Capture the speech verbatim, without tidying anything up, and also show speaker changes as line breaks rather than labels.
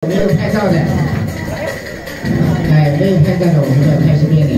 没有拍照的，哎，没有拍照的我们要开始练脸。